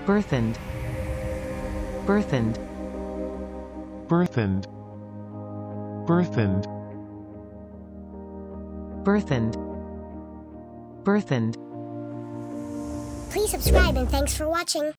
burthened, burthened, burthened, burthened, burthened, burthened. Please subscribe and thanks for watching.